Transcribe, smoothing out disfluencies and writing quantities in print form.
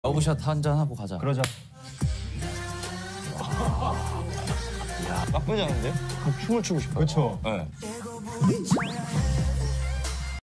러브샷 한잔 하고 가자. 그러자. 나쁘지 않은데? 춤을 추고 싶어. 그렇죠. 네.